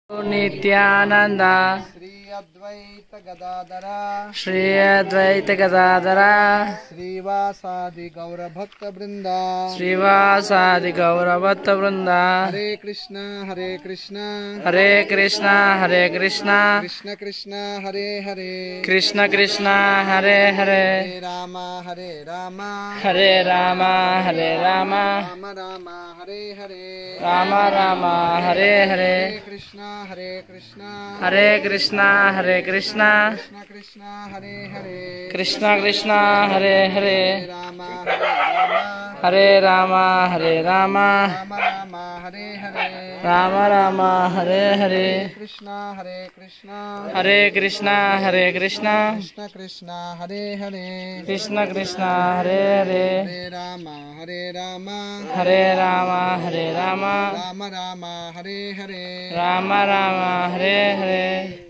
Nityanand Shri Advaita Gadadhar श्रीवासादि गौरभक्त Vrinda Hare Krishna Hare Krishna Hare Krishna Hare Krishna Krishna Krishna Hare Hare Krishna Krishna Hare Hare Hare Ram Hare Ram Hare Ram Hare Ram Ram Ram Hare Hare Ram Ram Hare Hare Krishna Hare Krishna Hare Krishna Hare Krishna Krishna Krishna Hare Hare Krishna Krishna Hare Hare Ram Hare Ram Hare Ram Ram Ram Hare Hare Ram Ram Hare Hare Krishna Hare Krishna Hare Krishna Hare Krishna Krishna Krishna Hare Hare Krishna Krishna Hare Hare Hare Ram Hare Ram Hare Ram Hare Ram Ram Ram Hare Hare Ram Ram Hare Hare